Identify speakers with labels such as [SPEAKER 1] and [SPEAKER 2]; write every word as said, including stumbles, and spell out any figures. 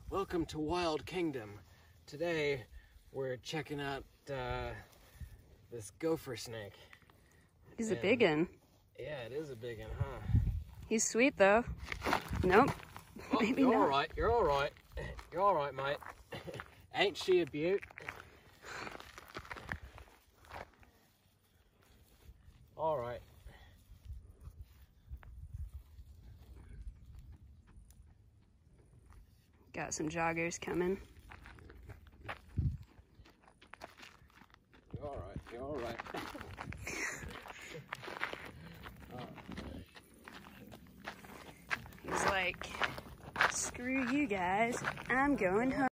[SPEAKER 1] Welcome to Wild Kingdom. Today we're checking out uh, this gopher snake.
[SPEAKER 2] He's
[SPEAKER 1] and,
[SPEAKER 2] a big one.
[SPEAKER 1] Yeah, it is a big one, huh?
[SPEAKER 2] He's sweet though. Nope.
[SPEAKER 1] Oh,
[SPEAKER 2] Maybe
[SPEAKER 1] you're
[SPEAKER 2] not.
[SPEAKER 1] all right. You're all right. You're all right, mate. Ain't she a beaut? All right.
[SPEAKER 2] Got some joggers coming.
[SPEAKER 1] You're all right. You're all right.
[SPEAKER 2] He's like, screw you guys, I'm going home.